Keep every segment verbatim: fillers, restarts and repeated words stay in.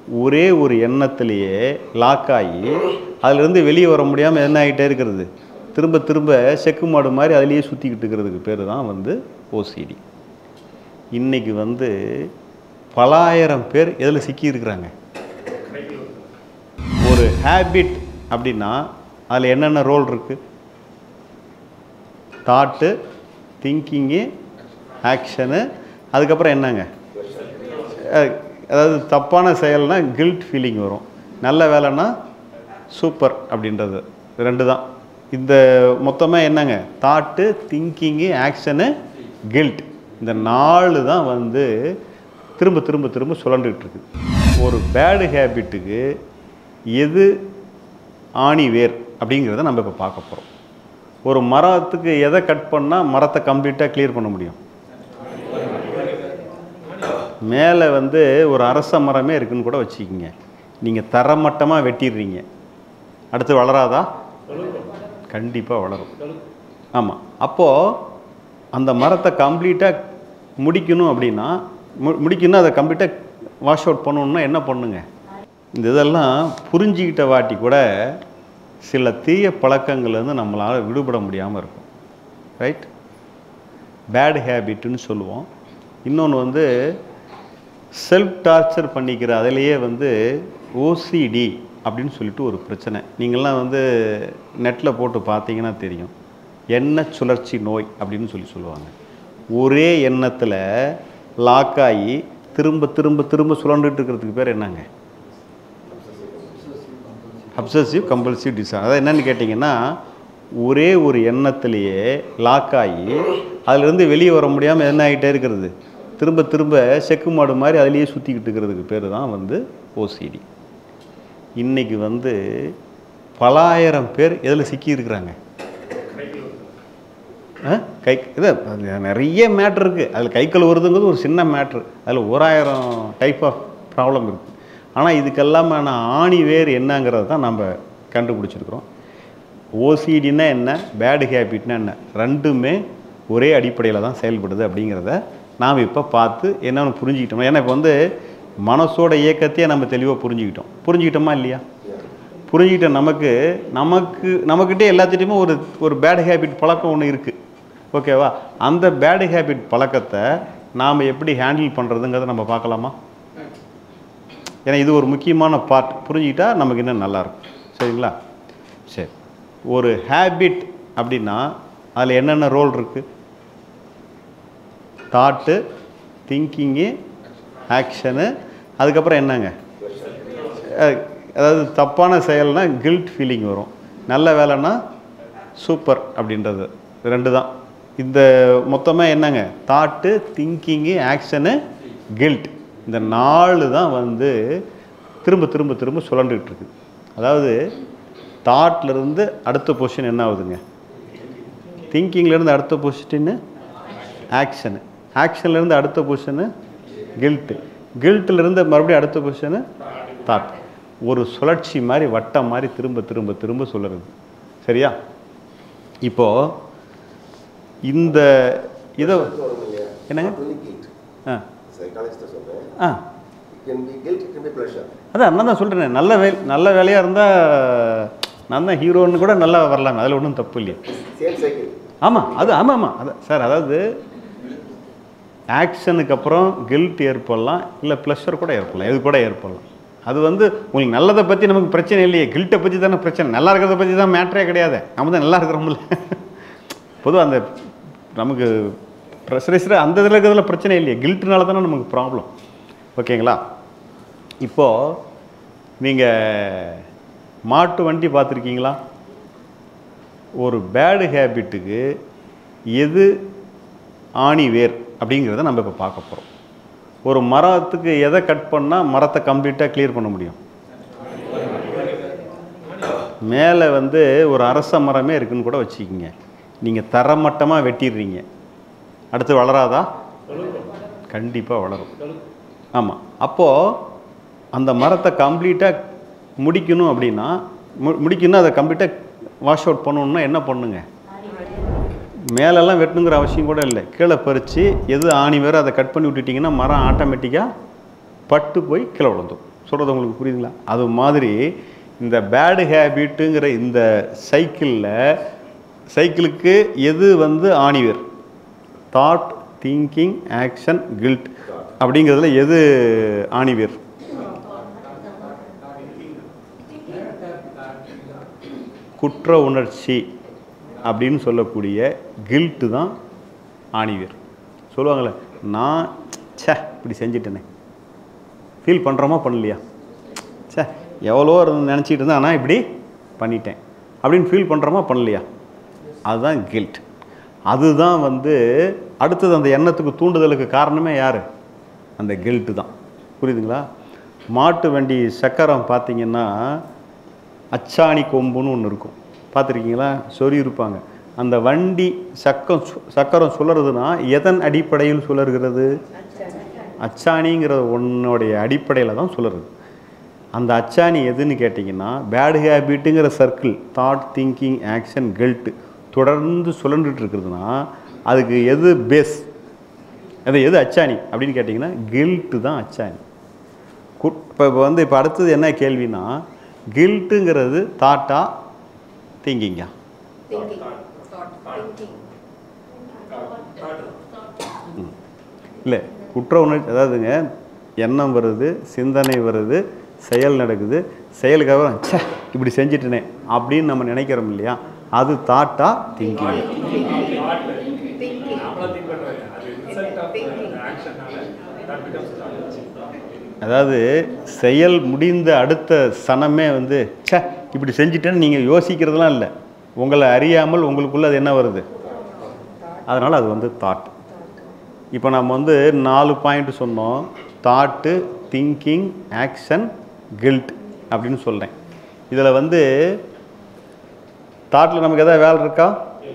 ஒரே ஒரு எண்ணத்திலேயே லாக் ஆகி அதிலிருந்து வெளியே வர முடியாமல் என்ன ஆகிட்டே இருக்கிறது, திரும்ப திரும்ப செக்கு மாடு மாதிரி அதிலேயே சுற்றிக்கிட்டு இருக்கிறதுக்கு பேர் தான் வந்து ஓசிடி. இன்றைக்கி வந்து பலாயிரம் பேர் எதில் சிக்கியிருக்கிறாங்க. ஒரு ஹேபிட் அப்படின்னா அதில் என்னென்ன ரோல் இருக்குது? தாட்டு, திங்கிங்கு, ஆக்ஷனு, அதுக்கப்புறம் என்னங்க, அதாவது தப்பான செயல்னா கில்ட் ஃபீலிங் வரும், நல்ல வேலைன்னா சூப்பர் அப்படின்றது ரெண்டு தான். இந்த மொத்தமாக என்னங்க, தாட்டு, திங்கிங்கு, ஆக்ஷனு, கில்ட், இந்த நாலு தான் வந்து திரும்ப திரும்ப திரும்ப சுழண்டுக்கிட்டு இருக்குது. ஒரு பேடு ஹேபிட்டுக்கு எது ஆணி வேர் அப்படிங்கிறத நம்ம இப்போ பார்க்க போகிறோம். ஒரு மரத்துக்கு எதை கட் பண்ணால் மரத்தை கம்ப்ளீட்டாக கிளியர் பண்ண முடியும்? மேலே வந்து ஒரு அரச மரமே இருக்குன்னு கூட வச்சுக்கிங்க, நீங்கள் தரமட்டமாக வெட்டிடுறீங்க, அடுத்து வளராதா? கண்டிப்பாக வளரும். ஆமாம். அப்போது அந்த மரத்தை கம்ப்ளீட்டாக முடிக்கணும் அப்படின்னா மு முடிக்கணும் அதை கம்ப்ளீட்டாக வாஷ் அவுட் பண்ணணுன்னா என்ன பண்ணுங்க? இந்த இதெல்லாம் புரிஞ்சிக்கிட்ட வாட்டி கூட சில தீய பழக்கங்கள்லேருந்து நம்மளால் விடுபட முடியாமல் இருக்கும். ரைட்? பேட் ஹேபிட்டுன்னு சொல்லுவோம். இன்னொன்று வந்து செல்ஃப் டார்ச்சர் பண்ணிக்கிற அதிலேயே வந்து ஓசிடி அப்படின்னு சொல்லிட்டு ஒரு பிரச்சனை. நீங்கள்லாம் வந்து நெட்டில் போட்டு பார்த்தீங்கன்னா தெரியும், எண்ணெய் சுழற்சி நோய் அப்படின்னு சொல்லி சொல்லுவாங்க. ஒரே எண்ணத்தில் லாக் ஆகி திரும்ப திரும்ப திரும்ப சுழண்டுட்டு இருக்கிறதுக்கு பேர் என்னங்க? Obsessive compulsive disorder. அதாவது என்னென்னு கேட்டிங்கன்னா, ஒரே ஒரு எண்ணத்திலேயே லாக் ஆகி அதிலிருந்து வெளியே வர முடியாமல் என்ன ஆகிட்டே இருக்கிறது, திரும்ப திரும்ப செக்கு மாடு மாதிரி அதிலேயே சுற்றிக்கிட்டு இருக்கிறதுக்கு பேர் தான் வந்து ஓசிடி. இன்றைக்கி வந்து பலாயிரம் பேர் எதில் சிக்கியிருக்கிறாங்க? கை இது நிறைய மேட்ரு இருக்குது. அதில் கை கழுவுறதுங்கிறது ஒரு சின்ன மேட்ரு, அதில் ஓராயிரம் டைப் ஆஃப் ப்ராப்ளம் இருக்குது. ஆனால் இதுக்கெல்லாமான ஆணி வேர் என்னங்கிறத தான் நம்ம கண்டுபிடிச்சிருக்கிறோம். ஓசிடினா என்ன, பேடு ஹேபிட்னா என்ன, ரெண்டுமே ஒரே அடிப்படையில் தான் செயல்படுது அப்படிங்கிறத நாம் இப்போ பார்த்து என்னென்னு புரிஞ்சுக்கிட்டோம். ஏன்னா இப்போ வந்து மனசோட இயக்கத்தையே நம்ம தெளிவாக புரிஞ்சுக்கிட்டோம். புரிஞ்சுக்கிட்டோமா இல்லையா? புரிஞ்சுக்கிட்ட நமக்கு நமக்கு நம்மக்கிட்டே எல்லாத்திட்டையுமே ஒரு ஒரு பேடு ஹேபிட் பழக்கம் ஒன்று இருக்குது. ஓகேவா? அந்த பேடு ஹேபிட் பழக்கத்தை நாம் எப்படி ஹேண்டில் பண்ணுறதுங்கிறத நம்ம பார்க்கலாமா? ஏன்னா இது ஒரு முக்கியமான பார்ட். புரிஞ்சுக்கிட்டா நமக்கு இன்னும் நல்லாயிருக்கும். சரிங்களா? சரி. ஒரு ஹேபிட் அப்படின்னா அதில் என்னென்ன ரோல் இருக்குது? தாட்டு, திங்கிங்கு, ஆக்ஷனு, அதுக்கப்புறம் என்னங்க, அதாவது தப்பான செயல்னா கில்ட் ஃபீலிங் வரும், நல்ல வேலைன்னா சூப்பர் அப்படின்றது ரெண்டு தான். இந்த மொத்தமாக என்னங்க, தாட்டு, திங்கிங்கு, ஆக்ஷனு, கில்ட், இந்த நாலு தான் வந்து திரும்ப திரும்ப திரும்ப சுழண்டுக்கிட்டு இருக்குது. அதாவது தாட்லேருந்து அடுத்த பொசிஷன் என்ன ஆகுதுங்க, திங்கிங்லேருந்து அடுத்த பொசிஷன்னு ஆக்ஷனு, ஆக்ஷன்லேருந்து அடுத்த பொசிஷனு கில்ட்டு, கில்ட்டிலேருந்து மறுபடியும் அடுத்த பொசிஷனு தாட். ஒரு சுழற்சி மாதிரி வட்டம் மாதிரி திரும்ப திரும்ப திரும்ப சொல்லுறது. சரியா? இப்போது இந்த இதை என்னங்க ஆ ஆ அதான் நான் தான் சொல்கிறேன், நல்ல வே நல்ல வேலையாக இருந்தால் நான் தான் ஹீரோன்னு கூட நல்லா வரலாங்க, அதில் ஒன்றும் தப்பு இல்லையா? ஆமாம், அது ஆமாம் ஆமாம் அதான் சார். அதாவது ஆக்ஷனுக்கு அப்புறம் கில்ட் ஏற்படலாம், இல்லை ப்ளஷர் கூட ஏற்படலாம், இது கூட ஏற்படலாம். அது வந்து உங்களுக்கு நல்லதை பற்றி நமக்கு பிரச்சனை இல்லையே, கில்ட்டை பற்றி தானே பிரச்சனை. நல்லா இருக்கிறத பற்றி தான் மேட்ரே கிடையாது, நம்ம தான் நல்லா இருக்கிறோம்ல. பொதுவாக அந்த நமக்கு ப்ரெஷரைஸ்டு அந்த இதில் இருக்கிறதுல பிரச்சனை இல்லையே, கில்ட்டுனால தானே நமக்கு ப்ராப்ளம். ஓகேங்களா? இப்போது நீங்கள் மாட்டு வண்டி பார்த்துருக்கீங்களா? ஒரு பேடு ஹேபிட்டுக்கு எது ஆணி வேர் அப்படிங்கிறத நம்ம இப்போ பார்க்க போகிறோம். ஒரு மரத்துக்கு எதை கட் பண்ணால் மரத்தை கம்ப்ளீட்டாக கிளியர் பண்ண முடியும்? மேலே வந்து ஒரு அரச மரமே இருக்குன்னு கூட வச்சுக்கிங்க, நீங்கள் தரமட்டமாக வெட்டிடுறீங்க, அடுத்து வளராதா? கண்டிப்பாக வளரும். ஆமாம். அப்போது அந்த மரத்தை கம்ப்ளீட்டாக முடிக்கணும் அப்படின்னா மு முடிக்கணும் அதை கம்ப்ளீட்டாக வாஷ் அவுட் பண்ணணுன்னா என்ன பண்ணுங்க? மேலெல்லாம் வெட்டணுங்கிற அவசியம் கூட இல்லை, கீழே பறித்து எது ஆணி வேறு அதை கட் பண்ணி விட்டுட்டிங்கன்னா மரம் ஆட்டோமேட்டிக்காக பட்டு போய் கீழே விழுந்துடும். சொல்கிறது உங்களுக்கு புரியுதுங்களா? அது மாதிரி இந்த பேடு ஹேபிட்டுங்கிற இந்த சைக்கிளில் சைக்கிளுக்கு எது வந்து ஆணிவேர்? தாட், திங்கிங், ஆக்ஷன், கில்ட் அப்படிங்கிறதுல எது ஆணிவேர்? குற்ற உணர்ச்சி அப்படின்னு சொல்லக்கூடிய கில்ட்டு தான் ஆணிவேர். சொல்லுவாங்களே, நான் சே இப்படி செஞ்சிட்டேனே, ஃபீல் பண்ணுறோமா பண்ணலையா? சே எவ்வளோ நினச்சிட்டு இருந்தேன் ஆனால் இப்படி பண்ணிட்டேன் அப்படின்னு ஃபீல் பண்ணுறோமா பண்ணலையா? அதுதான் கில்ட். அதுதான் வந்து அடுத்தது அந்த எண்ணத்துக்கு தூண்டுதலுக்கு காரணமே யார்? அந்த கில்ட்டு தான். புரியுதுங்களா? மாட்டு வண்டி சக்கரம் பார்த்திங்கன்னா அச்சாணி கொம்புன்னு ஒன்று இருக்கும், பார்த்துருக்கீங்களா? சொறி இருப்பாங்க. அந்த வண்டி சக்கம் சக்கரம் சுழறதுன்னா எதன் அடிப்படையில் சுழறுகிறது? அச்சாணிங்கிற ஒன்னுடைய அடிப்படையில் தான் சுழறுது. அந்த அச்சாணி எதுன்னு கேட்டிங்கன்னா பேட் ஹேபிட்டுங்கிற circle, thought, thinking, action, guilt தொடர்ந்து சுழன்றுட்டு இருக்கிறதுனா அதுக்கு எது பேஸ், அது எது அச்சாணி அப்படின்னு கேட்டிங்கன்னா கில்ட்டு தான் அச்சாணி. இப்போ இப்போ வந்து இப்போ அடுத்தது என்ன கேள்வினா, கில்ட்டுங்கிறது தாட்டா திங்கிங்கா? இல்லை, குற்ற உணர்ச்சி அதாவதுங்க எண்ணம் வருது, சிந்தனை வருது, செயல் நடக்குது, செயலுக்காக சே இப்படி செஞ்சிட்டனே அப்படின்னு நம்ம நினைக்கிறோம் இல்லையா, அது தாட்டா திங்கிங்? அதாவது செயல் முடிந்த அடுத்த சனமே வந்து சே இப்படி செஞ்சிட்டேன்னு நீங்கள் யோசிக்கிறதுலாம் இல்லை, உங்களை அறியாமல் உங்களுக்குள்ளே அது என்ன வருது, அதனால் அது வந்து தாட். இப்போ நம்ம வந்து நாலு பாயிண்ட் சொன்னோம், தாட்டு, திங்கிங், ஆக்ஷன், கில்ட் அப்படின்னு சொல்கிறேன். இதில் வந்து தாட்டில் நமக்கு எதாவது வேலை இருக்கா?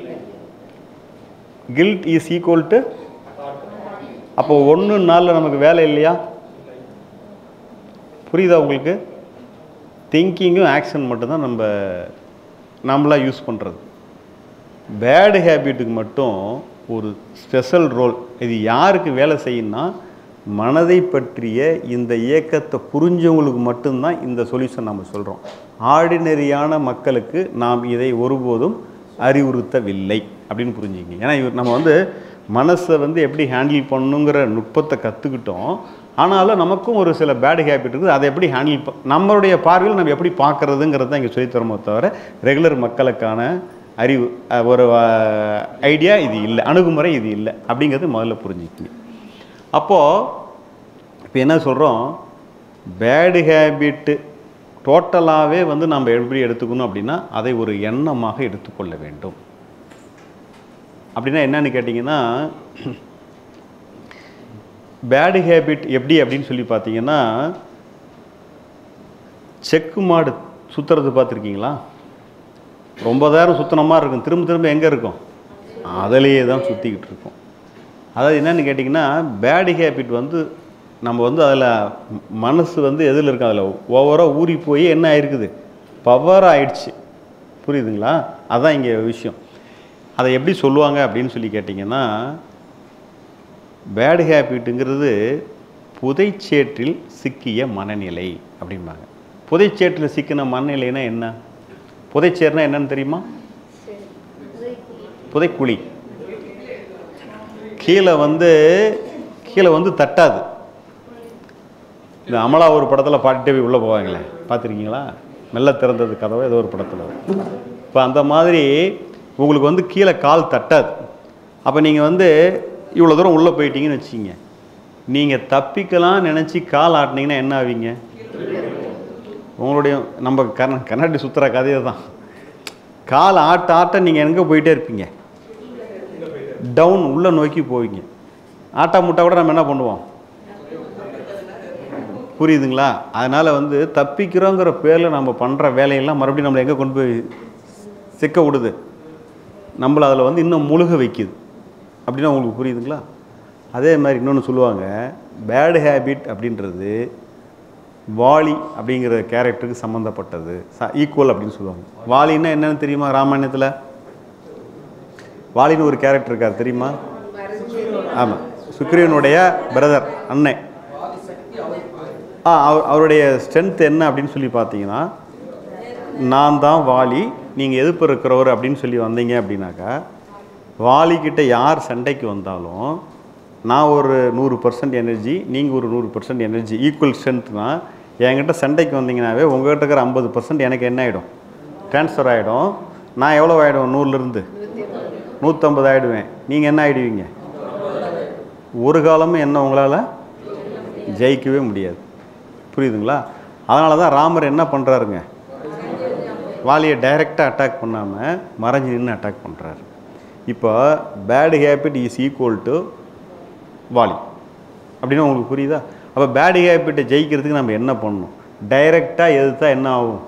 கில்ட் இஸ் ஈக்குவல் டு, அப்போ ஒன்று நாளில் நமக்கு வேலை இல்லையா? புரியுதா உங்களுக்கு? திங்கிங்கும் ஆக்ஷன் மட்டும்தான் நம்ம நம்மளாக யூஸ் பண்ணுறது. பேடு ஹேபிட்டுக்கு மட்டும் ஒரு ஸ்பெஷல் ரோல். இது யாருக்கு வேலை செய்யணும்னா மனதை பற்றிய இந்த இயக்கத்தை புரிஞ்சவங்களுக்கு மட்டும்தான் இந்த சொல்யூஷன் நம்ம சொல்கிறோம். ஆர்டினரியான மக்களுக்கு நாம் இதை ஒருபோதும் அறிவுறுத்தவில்லை அப்படின்னு புரிஞ்சுக்கிங்க. ஏன்னா இவர் நம்ம வந்து மனசை வந்து எப்படி ஹேண்டில் பண்ணணுங்கிற நுட்பத்தை கற்றுக்கிட்டோம். ஆனாலும் நமக்கும் ஒரு சில பேடு ஹேபிட் இருக்குது, அதை எப்படி ஹேண்டில் ப நம்மளுடைய பார்வையில் நம்ம எப்படி பார்க்குறதுங்கிறது தான் இங்கே சொல்லித்தரமோ தவிர ரெகுலர் மக்களுக்கான அறிவு ஒரு ஐடியா இது இல்லை, அணுகுமுறை இது இல்லை அப்படிங்கிறது முதல்ல புரிஞ்சுக்கிங்க. அப்போது இப்போ என்ன சொல்கிறோம், பேடு ஹேபிட்டு டோட்டலாகவே வந்து நம்ம எப்படி எடுத்துக்கணும் அப்படின்னா அதை ஒரு எண்ணமாக எடுத்துக்கொள்ள வேண்டும். அப்படின்னா என்னன்னு கேட்டிங்கன்னா, பேடு ஹேபிட் எப்படி அப்படின்னு சொல்லி பார்த்தீங்கன்னா, செக்கு மாடு சுற்றுறது பார்த்துருக்கீங்களா? ரொம்ப நேரம் சுற்றின மாதிரி இருக்கும், திரும்ப திரும்ப எங்கே இருக்கும், அதிலேயே தான் சுற்றிக்கிட்டு இருக்கும். அதாவது என்னென்னு கேட்டிங்கன்னா, பேடு ஹேபிட் வந்து நம்ம வந்து அதில் மனசு வந்து எதில் இருக்கும், அதில் ஓவராக ஊறி போய் என்ன ஆகிருக்குது, பவர் ஆயிடுச்சு. புரியுதுங்களா? அதுதான் இங்கே விஷயம். அதை எப்படி சொல்லுவாங்க அப்படின்னு சொல்லி கேட்டிங்கன்னா, பேடு ஹேபிட்டுங்கிறது புதைச்சேற்றில் சிக்கிய மனநிலை அப்படிம்பாங்க. புதைச்சேற்றில் சிக்கின மனநிலைனா என்ன? புதைச்சேர்னா என்னன்னு தெரியுமா? புதைக்குழி. கீழே வந்து கீழே வந்து தட்டாது. இந்த அமலா ஒரு படத்தில் பாட்டுட்டே போய் உள்ளே போவாங்களே, பார்த்துருக்கீங்களா? மெல்ல திறந்தது கதவை ஏதோ ஒரு படத்தில். இப்போ அந்த மாதிரி உங்களுக்கு வந்து கீழே கால் தட்டாது. அப்போ நீங்கள் வந்து இவ்வளோ தூரம் உள்ளே போயிட்டீங்கன்னு வச்சுக்கிங்க, நீங்கள் தப்பிக்கலாம் நினச்சி கால் ஆட்டினீங்கன்னா என்ன ஆவீங்க? உங்களுடைய நம்ம கர்ண கண்ணாடி சுற்றுற கதையை தான். கால் ஆட்ட ஆட்ட நீங்கள் எங்கே போயிட்டே இருப்பீங்க, டவுன் உள்ளே நோக்கி போவீங்க. ஆட்டா முட்டா கூட நம்ம என்ன பண்ணுவோம், புரியுதுங்களா? அதனால் வந்து தப்பிக்கிறோங்கிற பேரில் நம்ம பண்ணுற வேலையெல்லாம் மறுபடியும் நம்மளை எங்கே கொண்டு போய் சிக்க விடுது, நம்மளை அதில் வந்து இன்னும் முழுக வைக்குது. அப்படின்னா உங்களுக்கு புரியுதுங்களா? அதே மாதிரி இன்னொன்று சொல்லுவாங்க, பேடு ஹேபிட் அப்படின்றது வாலி அப்படிங்கிற கேரக்டருக்கு சம்மந்தப்பட்டது, ஈக்குவல் அப்படின்னு சொல்லுவாங்க. வாலின்னா என்னன்னு தெரியுமா? ராமாயணத்தில் வாலின்னு ஒரு கேரக்டர் இருக்கார் தெரியுமா? ஆமாம், சுக்ரீவனுடைய பிரதர், அண்ணன். ஆ அவருடைய ஸ்ட்ரென்த் என்ன அப்படின்னு சொல்லி பார்த்தீங்கன்னா, நான் தான் வாலி, நீங்கள் எதிர்ப்பு இருக்கிறவர் அப்படின்னு சொல்லி வந்தீங்க அப்படின்னாக்கா, வாலிக்கிட்ட யார் சண்டைக்கு வந்தாலும் நான் ஒரு நூறு பர்சன்ட் எனர்ஜி, நீங்கள் ஒரு நூறு பர்சன்ட் எனர்ஜி, ஈக்குவல் ஸ்ட்ரென்த்னா என்கிட்ட சண்டைக்கு வந்தீங்கன்னாவே உங்கள்கிட்ட இருக்கிற ஐம்பது பர்சன்ட் எனக்கு என்ன ஆகிடும், ட்ரான்ஸ்ஃபர் ஆகிடும். நான் எவ்வளோ ஆகிடும், நூறுலேருந்து நூற்றம்பது ஆகிடுவேன். நீங்கள் என்ன ஆகிடுவீங்க, ஒரு காலமும் என்ன உங்களால் ஜெயிக்கவே முடியாது. புரியுதுங்களா? அதனால தான் ராமர் என்ன பண்ணுறாருங்க, வாலியை டைரெக்டாக அட்டாக் பண்ணாமல் மறைஞ்சி நின்று அட்டாக் பண்ணுறாரு. இப்போ bad habit is equal to Vali அப்படின்னு உங்களுக்கு புரியுதா? அப்போ பேட் ஹேபிட்டை ஜெயிக்கிறதுக்கு நம்ம என்ன பண்ணணும், டைரெக்டாக எதிர்த்தா என்ன ஆகும்,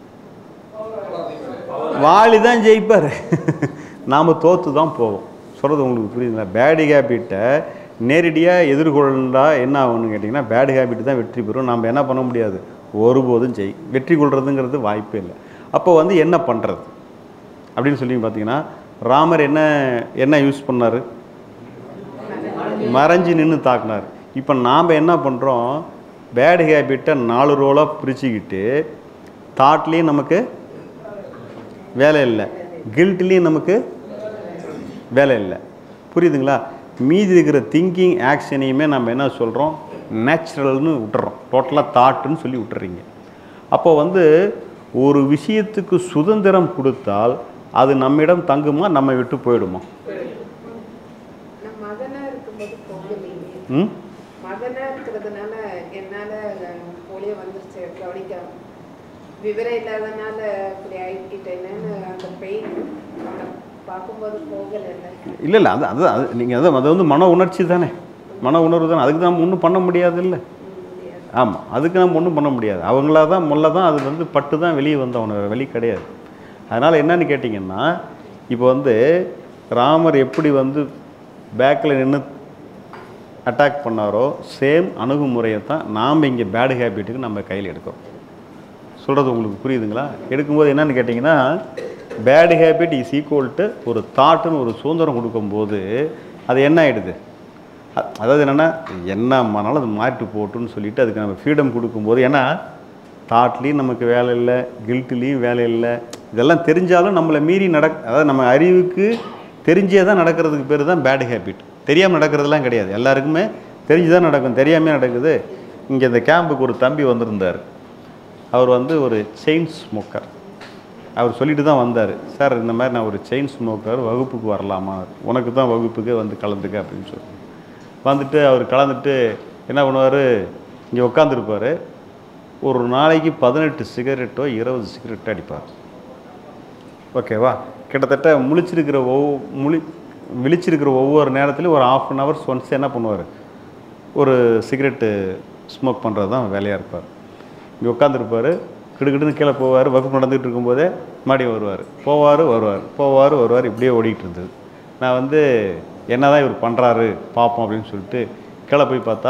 வாலி தான் ஜெயிப்பார், நாம் தோற்று தான் போவோம். சொல்கிறது உங்களுக்கு புரியுதுங்களா? பேட் ஹேபிட்டை நேரடியாக எதிர்கொண்டா என்ன ஆகும்னு கேட்டிங்கன்னா, பேட் ஹேபிட் தான் வெற்றி பெறும். நம்ம என்ன பண்ண முடியாது, ஒருபோதும் ஜெய் வெற்றி கொள்றதுங்கிறது வாய்ப்பே இல்லை. அப்போ வந்து என்ன பண்ணுறது அப்படின்னு சொல்லி பார்த்தீங்கன்னா, ராமர் என்ன என்ன யூஸ் பண்ணார், மறைஞ்சி நின்று தாக்குனார். இப்போ நாம் என்ன பண்ணுறோம், பேட் ஹேபிட்டை நாலு ரோலாக பிரிச்சுக்கிட்டு, தாட்லேயும் நமக்கு வேலை இல்லை, கில்ட்லேயும் நமக்கு வேலை இல்லை. புரியுதுங்களா? மீதி இருக்கிற திங்கிங் ஆக்ஷனையுமே நம்ம என்ன சொல்கிறோம், நேச்சுரல்னு விட்டுறோம், டோட்டலாக தாட்டுன்னு சொல்லி விட்டுறீங்க. அப்போ வந்து ஒரு விஷயத்துக்கு சுதந்திரம் கொடுத்தால் அது நம்மிடம் தங்குமா, நம்ம விட்டு போயிடுமா? ம் மகனா இருக்கிறதுனால என்னால போலியோ வந்துருச்சு, கவனிக்க விவரம் இல்லாதனால அப்படி ஆகிட்டேன்னு அந்த பெயின் பார்க்கும்போது போகலை. இல்லை இல்லை அது அது அது நீங்கள் அதை அது வந்து மன உணர்ச்சி தானே, மன உணர்வு தானே, அதுக்கு நம்ம ஒன்றும் பண்ண முடியாது இல்லை. ஆமாம், அதுக்கு நம்ம ஒன்றும் பண்ண முடியாது. அவங்களா தான் முல்லை தான் அது வந்து பட்டு தான் வெளியே வந்தவன, வெளி கிடையாது. அதனால் என்னன்னு கேட்டிங்கன்னா, இப்போ வந்து ராமர் எப்படி வந்து பேக்கில் நின்று அட்டாக் பண்ணாரோ சேம் அணுகுமுறையை தான் நாம் இங்கே பேட் ஹேபிட்டுக்கு நம்ம கையில் எடுக்கிறோம். சொல்கிறது உங்களுக்கு புரியுதுங்களா? எடுக்கும்போது என்னன்னு கேட்டிங்கன்னா, bad habit is equal to ஒரு தாட்டுன்னு ஒரு சுதந்திரம் கொடுக்கும்போது அது என்ன ஆகிடுது, அதாவது என்னென்னா என்ன மனாலும் அது மாறிட்டு போட்டுன்னு சொல்லிவிட்டு அதுக்கு நம்ம ஃப்ரீடம் கொடுக்கும்போது, ஏன்னா தாட்லேயும் நமக்கு வேலை இல்லை, கில்ட்லேயும் வேலை இல்லை, இதெல்லாம் தெரிஞ்சாலும் நம்மளை மீறி நடக் அதாவது நம்ம அறிவுக்கு தெரிஞ்சே தான் நடக்கிறதுக்கு பேர் தான் பேட் ஹேபிட். தெரியாமல் நடக்கிறதுலாம் கிடையாது, எல்லாருக்குமே தெரிஞ்சு தான் நடக்கும், தெரியாமல் நடக்குது. இங்கே இந்த கேம்புக்கு ஒரு தம்பி வந்திருந்தார், அவர் வந்து ஒரு செயின் ஸ்மோக்கர். அவர் சொல்லிட்டு தான் வந்தார், சார் இந்த மாதிரி நான் ஒரு செயின் ஸ்மோக்கர், வகுப்புக்கு வரலாமா, உனக்கு தான் வகுப்புக்கு வந்து கலந்துக்க அப்படின்னு சொல்லி வந்துட்டு அவர் கலந்துட்டு என்ன பண்ணுவார், இங்கே உட்காந்துருப்பார், ஒரு நாளைக்கு பதினெட்டு சிகரெட்டோ இருபது சிகரெட்டோ அடிப்பார். ஓகேவா? கிட்டத்தட்ட முழிச்சிருக்கிற ஒவ்வொரு முழி விழிச்சிருக்கிற ஒவ்வொரு நேரத்துலையும் ஒரு ஆஃப் அன் ஹவர்ஸ் ஒன்ஸ் என்ன பண்ணுவார், ஒரு சிகரெட்டு ஸ்மோக் பண்ணுறது தான் வேலையாக இருப்பார். இங்கே உட்காந்துருப்பார், கிடுக்கிட்டுன்னு கீழே போவார், வகுப்பு நடந்துகிட்டு இருக்கும்போதே மறுபடியும் வருவார், போவார் வருவார் போவார் வருவார் இப்படியே ஓடிக்கிட்டு இருந்தது. நான் வந்து என்ன தான் இவர் பண்ணுறாரு பார்ப்போம் அப்படின்னு சொல்லிட்டு கீழே போய் பார்த்தா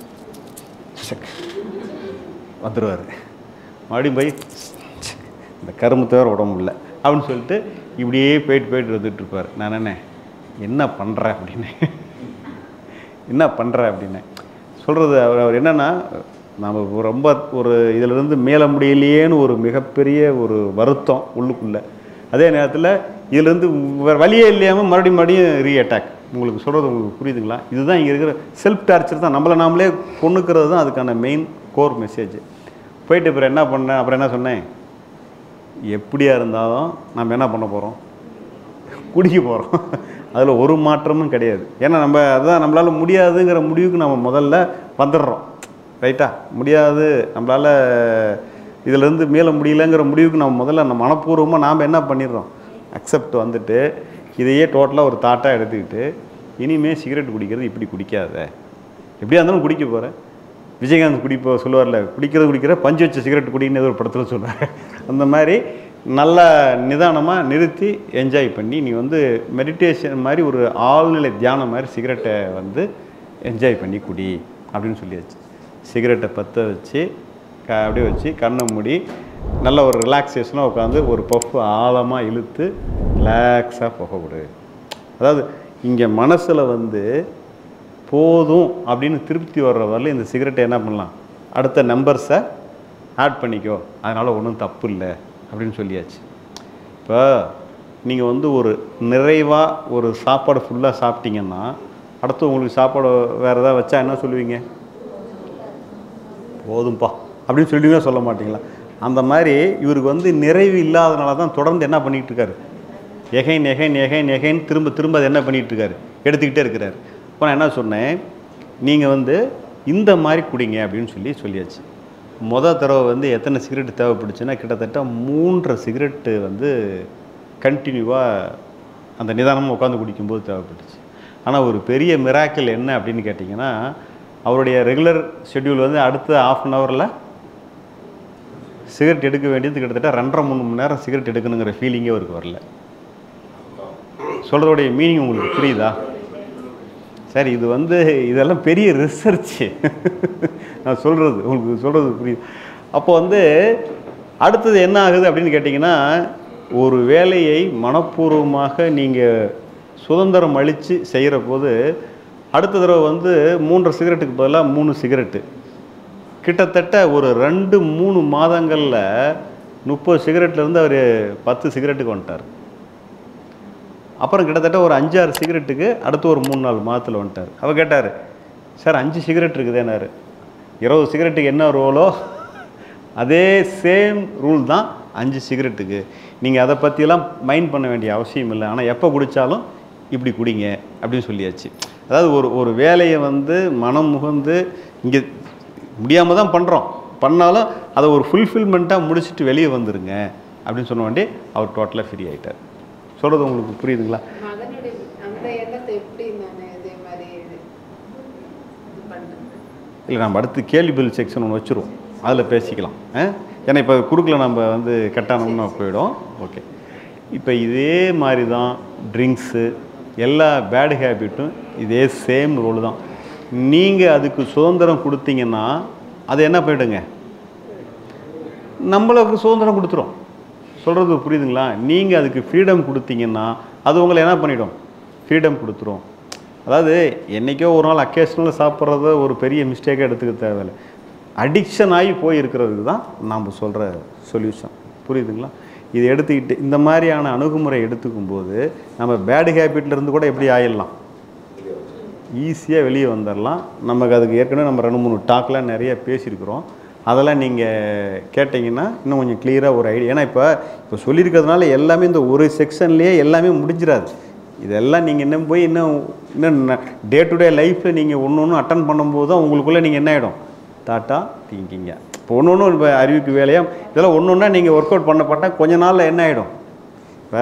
வந்துடுவார். மறுபடியும் போய் இந்த கரும்பு தவிர உடம்பு இல்லை அப்படின்னு சொல்லிட்டு இப்படியே போயிட்டு போயிட்டு வந்துட்டு இருப்பார். நான் என்ன என்ன பண்ணுறேன் அப்படின்னு என்ன பண்ணுறேன் அப்படின்னு சொல்கிறது அவர் அவர் என்னென்னா, நம்ம ரொம்ப ஒரு இதிலிருந்து மேல முடியலையேன்னு ஒரு மிகப்பெரிய ஒரு வருத்தம் உள்ளுக்குள்ளே, அதே நேரத்தில் இதிலேருந்து வேறு வழியே இல்லையாமல் மறுபடியும் மறுபடியும் ரீ அட்டாக். உங்களுக்கு சொல்கிறது உங்களுக்கு புரியுதுங்களா? இதுதான் இங்கே இருக்கிற செல்ஃப் டார்ச்சர் தான், நம்மளை நாமளே கொண்டுக்கிறது தான் அதுக்கான மெயின் கோர் மெசேஜ். போயிட்டு அப்புறம் என்ன பண்ணேன், அப்புறம் என்ன சொன்னேன், எப்படியா இருந்தாலும் நம்ம என்ன பண்ண போகிறோம், குடிக்க போகிறோம். அதில் ஒரு மாற்றமும் கிடையாது. ஏன்னா நம்ம அதுதான் நம்மளால் முடியாதுங்கிற முடிவுக்கு நம்ம முதல்ல வந்துடுறோம். ரைட்டா? முடியாது, நம்மளால் இதிலேருந்து மேலே முடியலைங்கிற முடிவுக்கு நம்ம முதல்ல நம்ம மனப்பூர்வமாக நாம் என்ன பண்ணிடுறோம், அக்செப்ட் வந்துட்டு இதையே டோட்டலாக ஒரு தாட்டாக எடுத்துக்கிட்டு இனிமேல் சிகரெட் குடிக்கிறது இப்படி குடிக்காத, எப்படியா இருந்தாலும் குடிக்க போகிறேன். விஜயகாந்த் குடிப்போ சொல்லுவார்ல, குடிக்கிறது குடிக்கிற பஞ்சு வச்ச சிகரெட் குடின்னு ஒரு படத்தில் சொல்லுவார். அந்த மாதிரி நல்லா நிதானமாக நிறுத்தி என்ஜாய் பண்ணி நீ வந்து மெடிடேஷன் மாதிரி ஒரு ஆழ்நிலை தியானம் மாதிரி சிகரெட்டை வந்து என்ஜாய் பண்ணி குடி அப்படின்னு சொல்லியாச்சு. சிகரெட்டை பற்ற வச்சு க அப்படியே வச்சு கண்ணை மூடி நல்ல ஒரு ரிலாக்ஸேஷனாக உட்காந்து ஒரு பஃப் ஆழமாக இழுத்து ரிலாக்ஸாக போகக்கூடு. அதாவது இங்கே மனசில் வந்து போதும் அப்படின்னு திருப்தி வர்ற வரல இந்த சிகரெட்டை என்ன பண்ணலாம், அடுத்த நம்பர்ஸை ஆட் பண்ணிக்கோ, அதனால் ஒன்றும் தப்பு இல்லை அப்படின்னு சொல்லியாச்சு. இப்போ நீங்கள் வந்து ஒரு நிறைவாக ஒரு சாப்பாடு ஃபுல்லாக சாப்பிட்டீங்கன்னா அடுத்து உங்களுக்கு சாப்பாடு வேறு ஏதாவது வச்சா என்ன சொல்லுவீங்க? போதும்பா அப்படின்னு சொல்லுவீங்க, சொல்ல மாட்டிங்களா? அந்த மாதிரி இவருக்கு வந்து நிறைவு இல்லாதனால தான் தொடர்ந்து என்ன பண்ணிகிட்டு இருக்காரு, எகைன் எகைன் எகைன் எகைன் திரும்ப திரும்ப அது என்ன பண்ணிகிட்டு இருக்காரு, எடுத்துக்கிட்டே இருக்கிறார். இப்போ நான் என்ன சொன்னேன், நீங்கள் வந்து இந்த மாதிரி குடிங்க அப்படின்னு சொல்லி சொல்லியாச்சு. மொதல் தடவை வந்து எத்தனை சிகரெட்டு தேவைப்படுச்சுன்னா கிட்டத்தட்ட மூன்றரை சிகரெட்டு வந்து கண்டினியூவாக அந்த நிதானமாக உட்காந்து குடிக்கும்போது தேவைப்பட்டுச்சு. ஆனால் ஒரு பெரிய மிராக்கிள் என்ன அப்படின்னு கேட்டிங்கன்னா, அவருடைய ரெகுலர் ஷெட்யூல் வந்து அடுத்த ஆஃப் அன் ஹவரில் சிகரெட் எடுக்க வேண்டியது கிட்டத்தட்ட ரெண்டரை மூணு மணி நேரம் சிகரெட் எடுக்கணுங்கிற ஃபீலிங்கே அவருக்கு வரல. சொல்கிறோடைய மீனிங் உங்களுக்கு புரியுதா? சரி, இது வந்து இதெல்லாம் பெரிய ரிசர்ச்சு. நான் சொல்கிறது உங்களுக்கு சொல்கிறது புரியுது. அப்போ வந்து அடுத்தது என்ன ஆகுது அப்படின்னு கேட்டிங்கன்னா, ஒரு வேலையை மனப்பூர்வமாக நீங்கள் சுதந்திரம் அளித்து செய்கிற போது அடுத்த தடவை வந்து மூன்று சிகரெட்டுக்கு பதிலாக மூணு சிகரெட்டு, கிட்டத்தட்ட ஒரு ரெண்டு மூணு மாதங்களில் முப்பது சிகரெட்லேருந்து அவர் பத்து சிகரெட்டுக்கு வந்துட்டார். அப்புறம் கிட்டத்தட்ட ஒரு அஞ்சாறு சிகரெட்டுக்கு அடுத்து ஒரு மூணு நாலு மாதத்தில் வந்துட்டார். அவர் கேட்டார், சார் அஞ்சு சிகரெட் இருக்குதேனாரு. இருபது சிகரெட்டுக்கு என்ன ரோலோ அதே சேம் ரூல் தான் அஞ்சு சிகரெட்டுக்கு. நீங்கள் அதை பற்றியெல்லாம் மைண்ட் பண்ண வேண்டிய அவசியம் இல்லை, ஆனால் எப்போ குடித்தாலும் இப்படி குடிங்க அப்படின்னு சொல்லியாச்சு. அதாவது ஒரு ஒரு வேலையை வந்து மனம் முகந்து இங்கே முடியாமல் தான் பண்ணுறோம், பண்ணாலும் அதை ஒரு ஃபுல்ஃபில்மெண்ட்டாக முடிச்சுட்டு வெளியே வந்துடுங்க அப்படின்னு சொன்ன வேண்டி அவர் டோட்டலாக ஃப்ரீ ஆகிட்டார். சொல்கிறது உங்களுக்கு புரியுதுங்களா? மகனுடைய அந்த எண்ணத்தை எப்படி நான் இதே மாதிரி இது பண்ணுறேன்? இல்லை, நம்ம அடுத்து கேள்வி பதில் செக்ஷன் ஒன்று வச்சுருவோம், அதில் பேசிக்கலாம். ஏன்னா இப்போ குறுக்கில் நம்ம வந்து கட்டானோம்னா போயிடும். ஓகே, இப்போ இதே மாதிரி தான் ட்ரிங்க்ஸு எல்லா பேட் ஹேபிட்டும் இதே சேம் ரோல் தான். நீங்கள் அதுக்கு சுதந்திரம் கொடுத்தீங்கன்னா அது என்ன போயிடுங்க, நம்மளுக்கு சுதந்திரம் கொடுத்துரும். சொல்கிறது புரியுதுங்களா? நீங்கள் அதுக்கு ஃப்ரீடம் கொடுத்தீங்கன்னா அது உங்களை என்ன பண்ணிடும், ஃப்ரீடம் கொடுத்துரும். அதாவது என்றைக்கோ ஒரு நாள் அக்கேஷனலாக சாப்பிட்றத ஒரு பெரிய மிஸ்டேக்காக எடுத்துக்க தேவையில்லை. அடிக்ஷன் ஆகி போய் இருக்கிறதுக்கு தான் நாம் சொல்கிற சொல்யூஷன். புரியுதுங்களா? இது எடுத்துக்கிட்டு இந்த மாதிரியான அணுகுமுறை எடுத்துக்கும் போது நம்ம பேடு ஹேபிட்லேருந்து கூட எப்படி ஆயிடலாம், ஈஸியாக வெளியே வந்துடலாம். நமக்கு அதுக்கு ஏற்கனவே நம்ம ரெண்டு மூணு டாக்லாம் நிறைய பேசியிருக்கிறோம். அதெல்லாம் நீங்கள் கேட்டிங்கன்னா இன்னும் கொஞ்சம் கிளியராக ஒரு ஐடியா. ஏன்னா இப்போ இப்போ சொல்லியிருக்கிறதுனால எல்லாமே இந்த ஒரு செக்ஷன்லேயே எல்லாமே முடிஞ்சிடாது. இதெல்லாம் நீங்கள் இன்னும் போய் இன்னும் இன்னும் டே டு டே லைஃப்பில் நீங்கள் ஒன்று ஒன்று அட்டன் பண்ணும்போது தான் உங்களுக்குள்ளே நீங்கள் என்ன ஆகிடும், தாட்டாக திங்கிங்க. இப்போ ஒன்று ஒன்று இப்போ அறிவுக்கு வேலையாக இதெல்லாம் ஒன்று ஒன்றா நீங்கள் ஒர்க் அவுட் பண்ணப்பட்டால் கொஞ்ச நாளில் என்ன ஆகிடும். இப்போ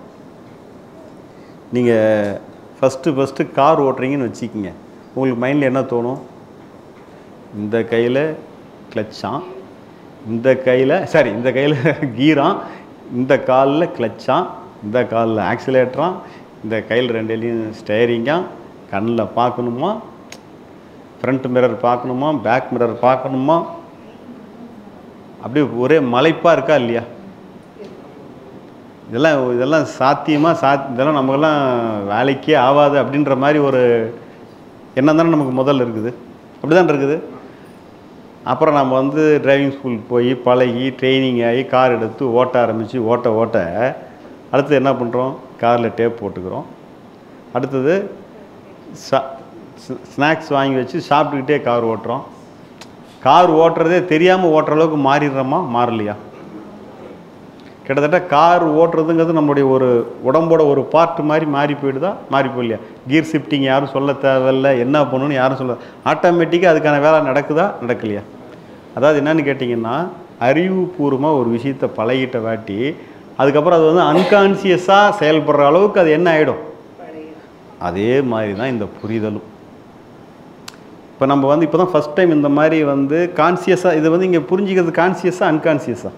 நீங்கள் ஃபஸ்ட்டு ஃபஸ்ட்டு கார் ஓட்டுறீங்கன்னு வச்சுக்கிங்க, உங்களுக்கு மைண்டில் என்ன தோணும், இந்த கையில் கிளச்சான், இந்த கையில் சாரி இந்த கையில் கீரான், இந்த காலில் கிளச்சான், இந்த காலில் ஆக்சிலேட்டரான், இந்த கையில் ரெண்டுலேயும் ஸ்டேரிங்காக, கண்ணில் பார்க்கணுமா, ஃப்ரண்ட் மிரர் பார்க்கணுமா, பேக் மிரர் பார்க்கணுமா, அப்படியே ஒரே மலைப்பாக இருக்கா இல்லையா? இதெல்லாம் இதெல்லாம் சாத்தியமாக சா இதெல்லாம் நமக்கெல்லாம் வேலைக்கே ஆகாது அப்படின்ற மாதிரி ஒரு எண்ணம் தானே நமக்கு முதல்ல இருக்குது. அப்படி தான் இருக்குது. அப்புறம் நம்ம வந்து டிரைவிங் ஸ்கூல் போய் பழகி ட்ரைனிங் ஆகி கார் எடுத்து ஓட்ட ஆரம்பித்து ஓட்ட ஓட்ட அடுத்தது என்ன பண்ணுறோம், காரில் டேப் போட்டுக்கிறோம். அடுத்தது சா ஸ்நாக்ஸ் வாங்கி வச்சு சாப்பிட்டுக்கிட்டே கார் ஓட்டுறோம். கார் ஓட்டுறதே தெரியாமல் ஓட்டுற அளவுக்கு மாறிடுறோமா, மாறலையா? கிட்டத்தட்ட கார் ஓட்டுறதுங்கிறது நம்மளுடைய ஒரு உடம்போட ஒரு பார்ட் மாதிரி மாறி போயிடுதா, மாறி போயிலையா? கீர் ஷிஃப்டிங் யாரும் சொல்ல தேவையில்லை, என்ன பண்ணணும்னு யாரும் சொல்ல, ஆட்டோமேட்டிக்காக அதுக்கான வேலை நடக்குதா, நடக்கலையா? அதாவது என்னன்னு கேட்டிங்கன்னா, அறிவுபூர்வமாக ஒரு விஷயத்தை பழகிட்ட வாட்டி அதுக்கப்புறம் அது வந்து அன்கான்சியஸாக செயல்படுற அளவுக்கு அது என்ன ஆகிடும். அதே மாதிரி தான் இந்த புரிதலும். இப்போ நம்ம வந்து இப்போ தான் ஃபஸ்ட் டைம் இந்த மாதிரி வந்து கான்சியஸாக இதை வந்து இங்கே புரிஞ்சிக்கிறது, கான்சியஸாக அன்கான்சியஸாக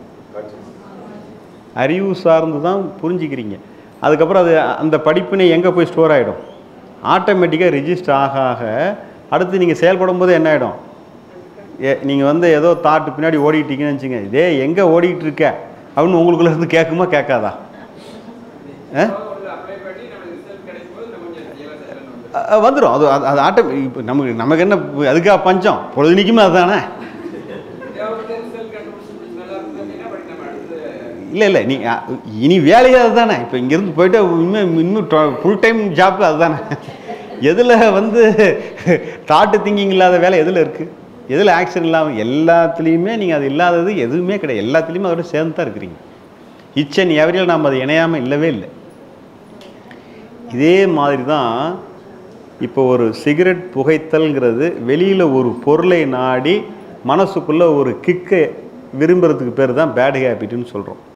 அறிவு சார்ந்து தான் புரிஞ்சிக்கிறீங்க. அதுக்கப்புறம் அது அந்த படிப்பினை எங்கே போய் ஸ்டோர் ஆகிடும், ஆட்டோமேட்டிக்காக ரிஜிஸ்டர் ஆக ஆக அடுத்து நீங்கள் செயல்படும் போது என்ன ஆகிடும், ஏ நீங்கள் வந்து ஏதோ தாட்டு பின்னாடி ஓடிக்கிட்டீங்கன்னு வச்சுங்க, இதே எங்கே ஓடிக்கிட்டு இருக்க அப்படின்னு உங்களுக்குள்ள இருந்து கேட்குமா கேட்காதா? வந்துடும். அது அது ஆட்டோ இப்போ நமக்கு நமக்கு என்ன அதுக்காக பஞ்சம் பொழுதுனிக்குமே அதுதானே. இல்லை இல்லை நீ இனி வேலையே அதுதானே. இப்போ இங்கேருந்து போயிட்டு இன்னும் இன்னும் ஃபுல் டைம் ஜாப் அதுதானே. எதில் வந்து தாட்டு திங்கிங் இல்லாத வேலை எதில் இருக்குது? எதில் ஆக்ஷன் இல்லாமல்? எல்லாத்துலேயுமே நீங்கள் அது இல்லாதது எதுவுமே கிடையாது. எல்லாத்துலேயுமே அதோட சேர்ந்து தான் இருக்கிறீங்க. இச் அண்ட் எவரியில் நாம் அது இணையாமல் இல்லவே இல்லை. இதே மாதிரி தான் இப்போ ஒரு சிகரெட் புகைத்தல்ங்கிறது வெளியில் ஒரு பொருளை நாடி மனசுக்குள்ளே ஒரு கிக்கை விரும்புறதுக்கு பேர் தான் பேட் ஹேபிட்னு சொல்கிறோம்.